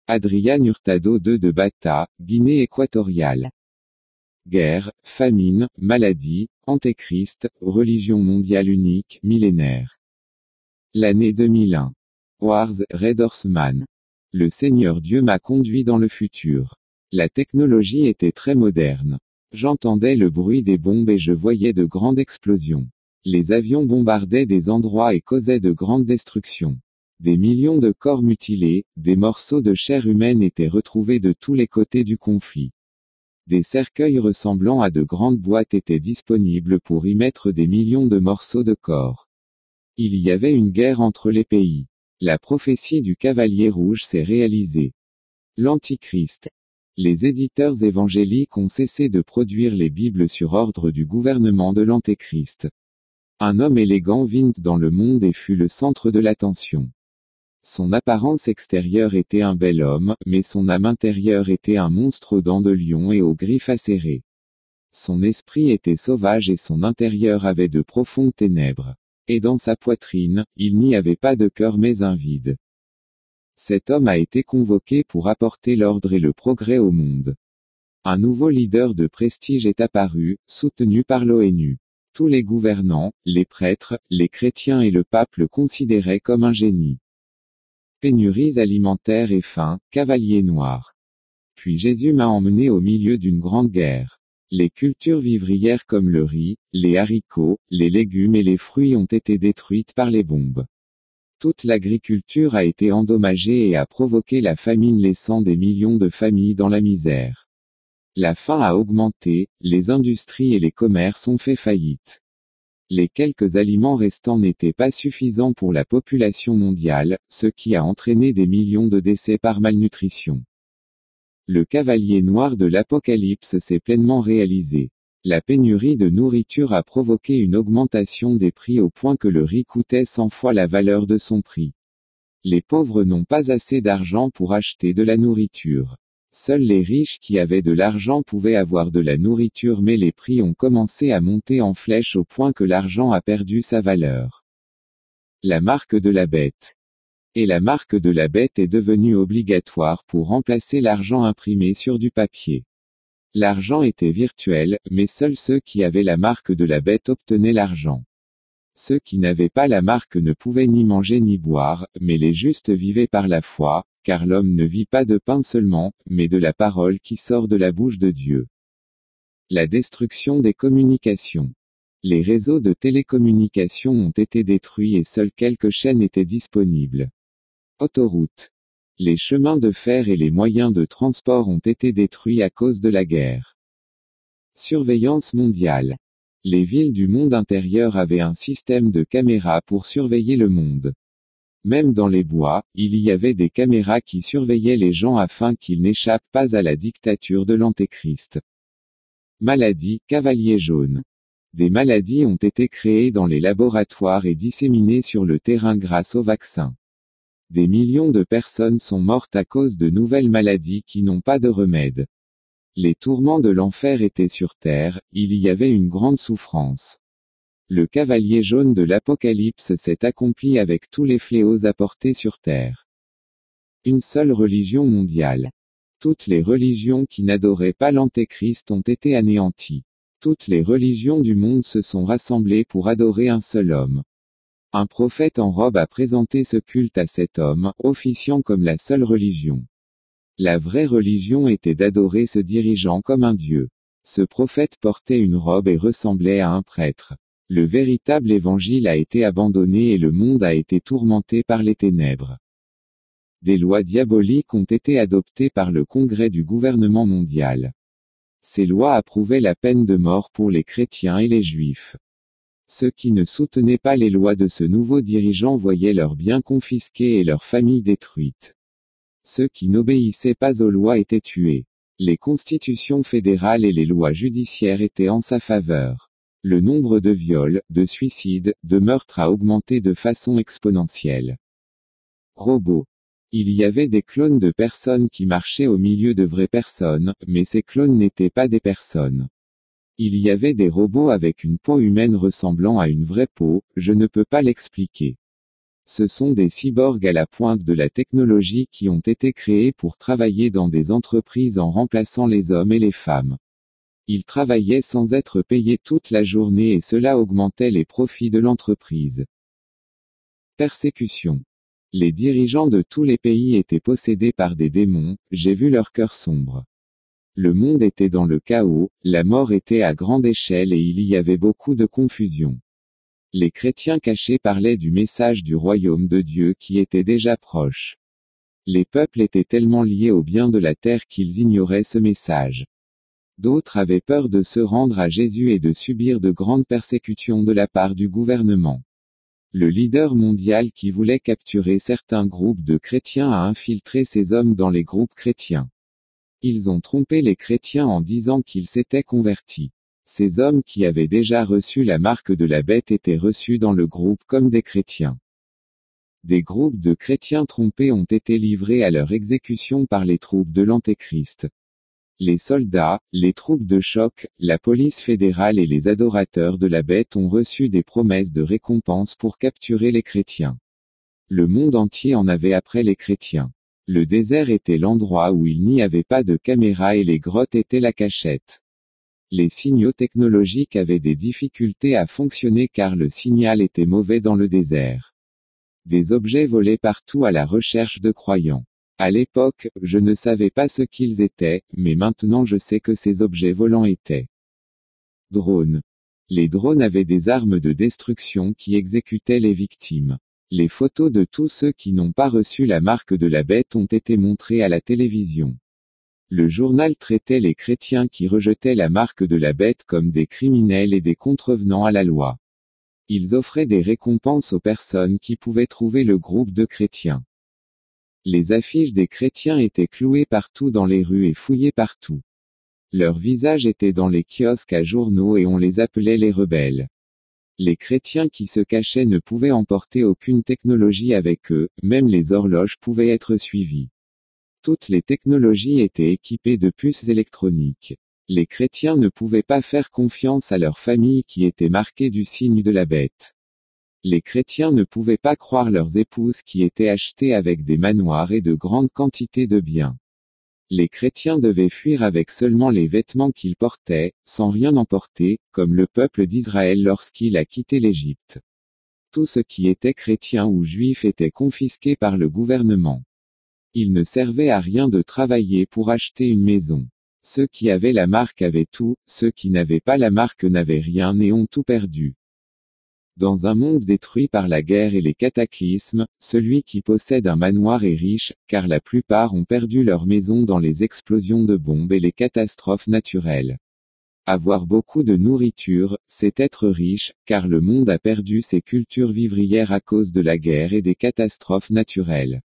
Adrián Hurtado II de Bata, Guinée équatoriale. Guerre, famine, maladie, antéchrist, religion mondiale unique, millénaire. L'année 2001. Wars, Red Horseman. Le Seigneur Dieu m'a conduit dans le futur. La technologie était très moderne. J'entendais le bruit des bombes et je voyais de grandes explosions. Les avions bombardaient des endroits et causaient de grandes destructions. Des millions de corps mutilés, des morceaux de chair humaine étaient retrouvés de tous les côtés du conflit. Des cercueils ressemblant à de grandes boîtes étaient disponibles pour y mettre des millions de morceaux de corps. Il y avait une guerre entre les pays. La prophétie du cavalier rouge s'est réalisée. L'Antichrist. Les éditeurs évangéliques ont cessé de produire les Bibles sur ordre du gouvernement de l'Antéchrist. Un homme élégant vint dans le monde et fut le centre de l'attention. Son apparence extérieure était un bel homme, mais son âme intérieure était un monstre aux dents de lion et aux griffes acérées. Son esprit était sauvage et son intérieur avait de profondes ténèbres. Et dans sa poitrine, il n'y avait pas de cœur mais un vide. Cet homme a été convoqué pour apporter l'ordre et le progrès au monde. Un nouveau leader de prestige est apparu, soutenu par l'ONU. Tous les gouvernants, les prêtres, les chrétiens et le pape le considéraient comme un génie. Pénuries alimentaires et faim, cavalier noir. Puis Jésus m'a emmené au milieu d'une grande guerre. Les cultures vivrières comme le riz, les haricots, les légumes et les fruits ont été détruites par les bombes. Toute l'agriculture a été endommagée et a provoqué la famine laissant des millions de familles dans la misère. La faim a augmenté, les industries et les commerces ont fait faillite. Les quelques aliments restants n'étaient pas suffisants pour la population mondiale, ce qui a entraîné des millions de décès par malnutrition. Le cavalier noir de l'Apocalypse s'est pleinement réalisé. La pénurie de nourriture a provoqué une augmentation des prix au point que le riz coûtait 100 fois la valeur de son prix. Les pauvres n'ont pas assez d'argent pour acheter de la nourriture. Seuls les riches qui avaient de l'argent pouvaient avoir de la nourriture mais les prix ont commencé à monter en flèche au point que l'argent a perdu sa valeur. La marque de la bête. Et la marque de la bête est devenue obligatoire pour remplacer l'argent imprimé sur du papier. L'argent était virtuel, mais seuls ceux qui avaient la marque de la bête obtenaient l'argent. Ceux qui n'avaient pas la marque ne pouvaient ni manger ni boire, mais les justes vivaient par la foi, car l'homme ne vit pas de pain seulement, mais de la parole qui sort de la bouche de Dieu. La destruction des communications. Les réseaux de télécommunications ont été détruits et seules quelques chaînes étaient disponibles. Autoroutes. Les chemins de fer et les moyens de transport ont été détruits à cause de la guerre. Surveillance mondiale. Les villes du monde intérieur avaient un système de caméras pour surveiller le monde. Même dans les bois, il y avait des caméras qui surveillaient les gens afin qu'ils n'échappent pas à la dictature de l'Antéchrist. Maladies, cavalier jaune. Des maladies ont été créées dans les laboratoires et disséminées sur le terrain grâce aux vaccins. Des millions de personnes sont mortes à cause de nouvelles maladies qui n'ont pas de remède. Les tourments de l'enfer étaient sur terre, il y avait une grande souffrance. Le cavalier jaune de l'Apocalypse s'est accompli avec tous les fléaux apportés sur terre. Une seule religion mondiale. Toutes les religions qui n'adoraient pas l'Antéchrist ont été anéanties. Toutes les religions du monde se sont rassemblées pour adorer un seul homme. Un prophète en robe a présenté ce culte à cet homme, officiant comme la seule religion. La vraie religion était d'adorer ce dirigeant comme un dieu. Ce prophète portait une robe et ressemblait à un prêtre. Le véritable évangile a été abandonné et le monde a été tourmenté par les ténèbres. Des lois diaboliques ont été adoptées par le Congrès du gouvernement mondial. Ces lois approuvaient la peine de mort pour les chrétiens et les juifs. Ceux qui ne soutenaient pas les lois de ce nouveau dirigeant voyaient leurs biens confisqués et leurs familles détruites. Ceux qui n'obéissaient pas aux lois étaient tués. Les constitutions fédérales et les lois judiciaires étaient en sa faveur. Le nombre de viols, de suicides, de meurtres a augmenté de façon exponentielle. Robots. Il y avait des clones de personnes qui marchaient au milieu de vraies personnes, mais ces clones n'étaient pas des personnes. Il y avait des robots avec une peau humaine ressemblant à une vraie peau, je ne peux pas l'expliquer. Ce sont des cyborgs à la pointe de la technologie qui ont été créés pour travailler dans des entreprises en remplaçant les hommes et les femmes. Ils travaillaient sans être payés toute la journée et cela augmentait les profits de l'entreprise. Persécution. Les dirigeants de tous les pays étaient possédés par des démons, j'ai vu leur cœur sombre. Le monde était dans le chaos, la mort était à grande échelle et il y avait beaucoup de confusion. Les chrétiens cachés parlaient du message du royaume de Dieu qui était déjà proche. Les peuples étaient tellement liés au bien de la terre qu'ils ignoraient ce message. D'autres avaient peur de se rendre à Jésus et de subir de grandes persécutions de la part du gouvernement. Le leader mondial qui voulait capturer certains groupes de chrétiens a infiltré ces hommes dans les groupes chrétiens. Ils ont trompé les chrétiens en disant qu'ils s'étaient convertis. Ces hommes qui avaient déjà reçu la marque de la bête étaient reçus dans le groupe comme des chrétiens. Des groupes de chrétiens trompés ont été livrés à leur exécution par les troupes de l'Antéchrist. Les soldats, les troupes de choc, la police fédérale et les adorateurs de la bête ont reçu des promesses de récompense pour capturer les chrétiens. Le monde entier en avait après les chrétiens. Le désert était l'endroit où il n'y avait pas de caméra et les grottes étaient la cachette. Les signaux technologiques avaient des difficultés à fonctionner car le signal était mauvais dans le désert. Des objets volaient partout à la recherche de croyants. À l'époque, je ne savais pas ce qu'ils étaient, mais maintenant je sais que ces objets volants étaient. Drones. Les drones avaient des armes de destruction qui exécutaient les victimes. Les photos de tous ceux qui n'ont pas reçu la marque de la bête ont été montrées à la télévision. Le journal traitait les chrétiens qui rejetaient la marque de la bête comme des criminels et des contrevenants à la loi. Ils offraient des récompenses aux personnes qui pouvaient trouver le groupe de chrétiens. Les affiches des chrétiens étaient clouées partout dans les rues et fouillées partout. Leurs visages étaient dans les kiosques à journaux et on les appelait les rebelles. Les chrétiens qui se cachaient ne pouvaient emporter aucune technologie avec eux, même les horloges pouvaient être suivies. Toutes les technologies étaient équipées de puces électroniques. Les chrétiens ne pouvaient pas faire confiance à leur famille qui était marquée du signe de la bête. Les chrétiens ne pouvaient pas croire leurs épouses qui étaient achetées avec des manoirs et de grandes quantités de biens. Les chrétiens devaient fuir avec seulement les vêtements qu'ils portaient, sans rien emporter, comme le peuple d'Israël lorsqu'il a quitté l'Égypte. Tout ce qui était chrétien ou juif était confisqué par le gouvernement. Il ne servait à rien de travailler pour acheter une maison. Ceux qui avaient la marque avaient tout, ceux qui n'avaient pas la marque n'avaient rien et ont tout perdu. Dans un monde détruit par la guerre et les cataclysmes, celui qui possède un manoir est riche, car la plupart ont perdu leur maison dans les explosions de bombes et les catastrophes naturelles. Avoir beaucoup de nourriture, c'est être riche, car le monde a perdu ses cultures vivrières à cause de la guerre et des catastrophes naturelles.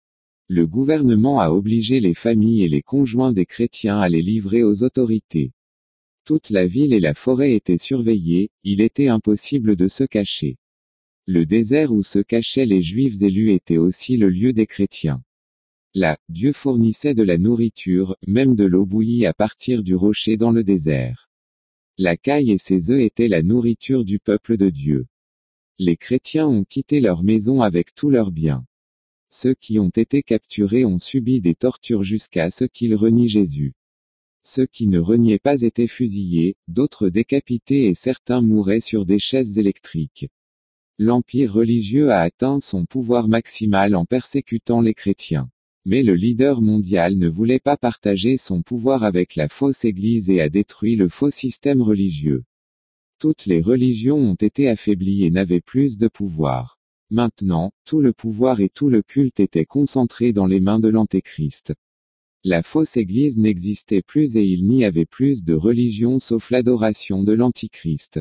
Le gouvernement a obligé les familles et les conjoints des chrétiens à les livrer aux autorités. Toute la ville et la forêt étaient surveillées, il était impossible de se cacher. Le désert où se cachaient les juifs élus était aussi le lieu des chrétiens. Là, Dieu fournissait de la nourriture, même de l'eau bouillie à partir du rocher dans le désert. La caille et ses œufs étaient la nourriture du peuple de Dieu. Les chrétiens ont quitté leur maison avec tous leurs biens. Ceux qui ont été capturés ont subi des tortures jusqu'à ce qu'ils renient Jésus. Ceux qui ne reniaient pas étaient fusillés, d'autres décapités et certains mouraient sur des chaises électriques. L'empire religieux a atteint son pouvoir maximal en persécutant les chrétiens. Mais le leader mondial ne voulait pas partager son pouvoir avec la fausse Église et a détruit le faux système religieux. Toutes les religions ont été affaiblies et n'avaient plus de pouvoir. Maintenant, tout le pouvoir et tout le culte étaient concentrés dans les mains de l'Antéchrist. La fausse Église n'existait plus et il n'y avait plus de religion sauf l'adoration de l'Antichrist.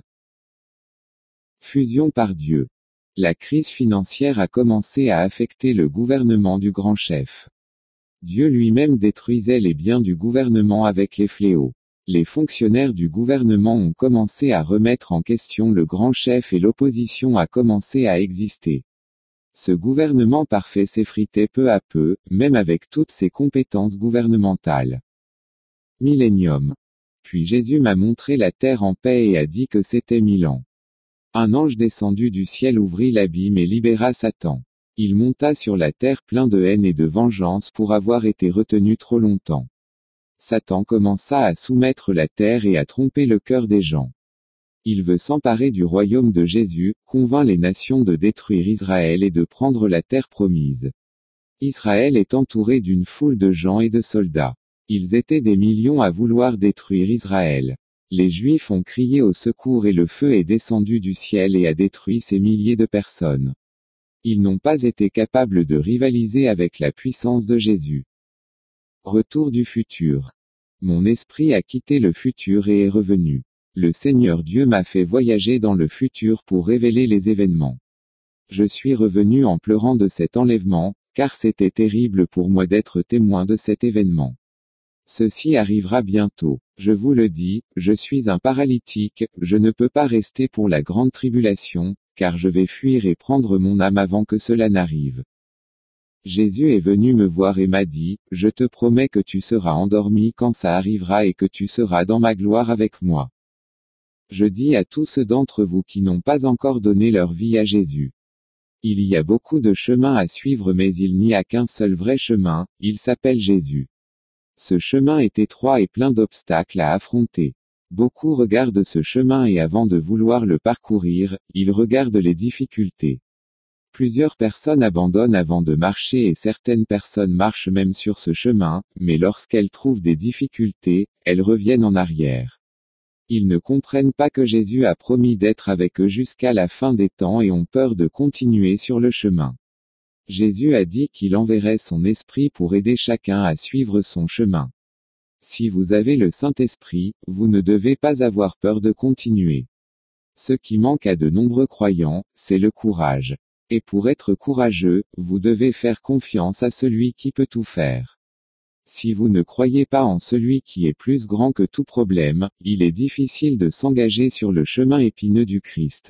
Fusion par Dieu. La crise financière a commencé à affecter le gouvernement du grand chef. Dieu lui-même détruisait les biens du gouvernement avec les fléaux. Les fonctionnaires du gouvernement ont commencé à remettre en question le grand chef et l'opposition a commencé à exister. Ce gouvernement parfait s'effritait peu à peu, même avec toutes ses compétences gouvernementales. Millénium. Puis Jésus m'a montré la terre en paix et a dit que c'était 1000 ans. Un ange descendu du ciel ouvrit l'abîme et libéra Satan. Il monta sur la terre plein de haine et de vengeance pour avoir été retenu trop longtemps. Satan commença à soumettre la terre et à tromper le cœur des gens. Il veut s'emparer du royaume de Jésus, convainc les nations de détruire Israël et de prendre la terre promise. Israël est entouré d'une foule de gens et de soldats. Ils étaient des millions à vouloir détruire Israël. Les Juifs ont crié au secours et le feu est descendu du ciel et a détruit ces milliers de personnes. Ils n'ont pas été capables de rivaliser avec la puissance de Jésus. Retour du futur. Mon esprit a quitté le futur et est revenu. Le Seigneur Dieu m'a fait voyager dans le futur pour révéler les événements. Je suis revenu en pleurant de cet enlèvement, car c'était terrible pour moi d'être témoin de cet événement. Ceci arrivera bientôt. Je vous le dis, je suis un paralytique, je ne peux pas rester pour la grande tribulation, car je vais fuir et prendre mon âme avant que cela n'arrive. Jésus est venu me voir et m'a dit, je te promets que tu seras endormi quand ça arrivera et que tu seras dans ma gloire avec moi. Je dis à tous ceux d'entre vous qui n'ont pas encore donné leur vie à Jésus. Il y a beaucoup de chemins à suivre mais il n'y a qu'un seul vrai chemin, il s'appelle Jésus. Ce chemin est étroit et plein d'obstacles à affronter. Beaucoup regardent ce chemin et avant de vouloir le parcourir, ils regardent les difficultés. Plusieurs personnes abandonnent avant de marcher et certaines personnes marchent même sur ce chemin, mais lorsqu'elles trouvent des difficultés, elles reviennent en arrière. Ils ne comprennent pas que Jésus a promis d'être avec eux jusqu'à la fin des temps et ont peur de continuer sur le chemin. Jésus a dit qu'il enverrait son esprit pour aider chacun à suivre son chemin. Si vous avez le Saint-Esprit, vous ne devez pas avoir peur de continuer. Ce qui manque à de nombreux croyants, c'est le courage. Et pour être courageux, vous devez faire confiance à celui qui peut tout faire. Si vous ne croyez pas en celui qui est plus grand que tout problème, il est difficile de s'engager sur le chemin épineux du Christ.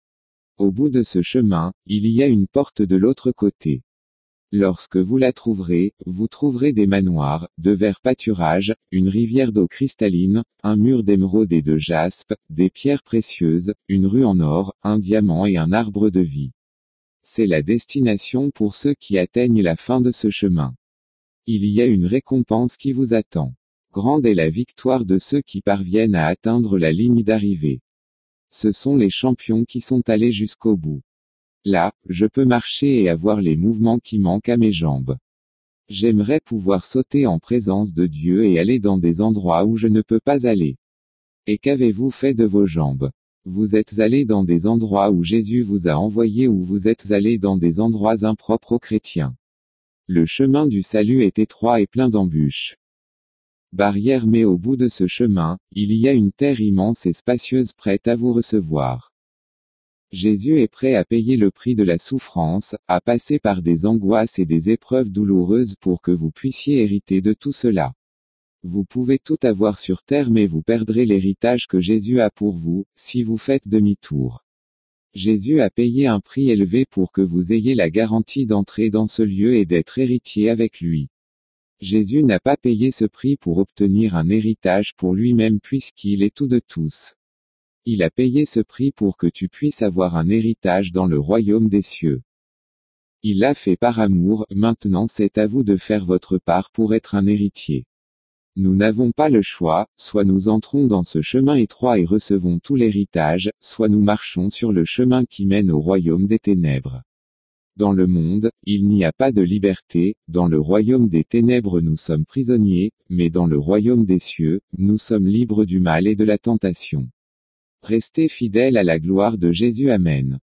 Au bout de ce chemin, il y a une porte de l'autre côté. Lorsque vous la trouverez, vous trouverez des manoirs, de verts pâturages, une rivière d'eau cristalline, un mur d'émeraude et de jaspe, des pierres précieuses, une rue en or, un diamant et un arbre de vie. C'est la destination pour ceux qui atteignent la fin de ce chemin. Il y a une récompense qui vous attend. Grande est la victoire de ceux qui parviennent à atteindre la ligne d'arrivée. Ce sont les champions qui sont allés jusqu'au bout. Là, je peux marcher et avoir les mouvements qui manquent à mes jambes. J'aimerais pouvoir sauter en présence de Dieu et aller dans des endroits où je ne peux pas aller. Et qu'avez-vous fait de vos jambes? Vous êtes allé dans des endroits où Jésus vous a envoyé ou vous êtes allé dans des endroits impropres aux chrétiens? Le chemin du salut est étroit et plein d'embûches. Barrière mais au bout de ce chemin, il y a une terre immense et spacieuse prête à vous recevoir. Jésus est prêt à payer le prix de la souffrance, à passer par des angoisses et des épreuves douloureuses pour que vous puissiez hériter de tout cela. Vous pouvez tout avoir sur terre mais vous perdrez l'héritage que Jésus a pour vous, si vous faites demi-tour. Jésus a payé un prix élevé pour que vous ayez la garantie d'entrer dans ce lieu et d'être héritier avec lui. Jésus n'a pas payé ce prix pour obtenir un héritage pour lui-même puisqu'il est tout de tous. Il a payé ce prix pour que tu puisses avoir un héritage dans le royaume des cieux. Il l'a fait par amour, maintenant c'est à vous de faire votre part pour être un héritier. Nous n'avons pas le choix, soit nous entrons dans ce chemin étroit et recevons tout l'héritage, soit nous marchons sur le chemin qui mène au royaume des ténèbres. Dans le monde, il n'y a pas de liberté, dans le royaume des ténèbres nous sommes prisonniers, mais dans le royaume des cieux, nous sommes libres du mal et de la tentation. Restez fidèles à la gloire de Jésus. Amen.